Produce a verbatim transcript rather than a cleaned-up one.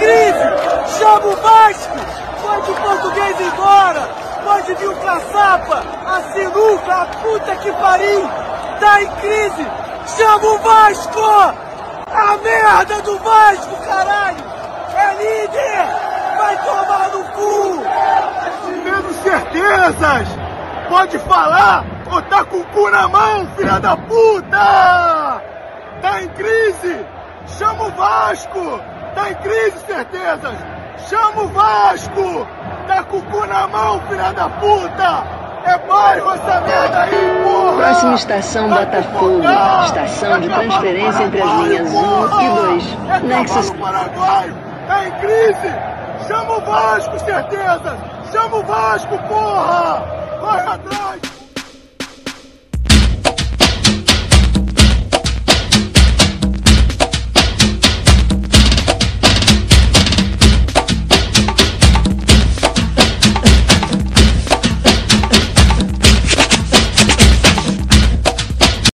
crise! Chama o Vasco! Pode o português ir embora! Pode vir o caçapa! A sinuca! A puta que pariu! Tá em crise! Chama o Vasco! A merda do Vasco, caralho! É líder! Vai tomar no cu! Tendo certezas! Pode falar ou tá com o cu na mão, filha da puta! Tá em crise? Chama o Vasco! Tá em crise, certezas! Chama o Vasco! Tá com o cu na mão, filha da puta! É bairro essa merda aí, porra! Próxima estação Botafogo. Estação de transferência entre as linhas um e dois. Nexus. Paraguaio! Tá em crise! Chama o Vasco, certeza! Chama o Vasco, porra! Vai atrás!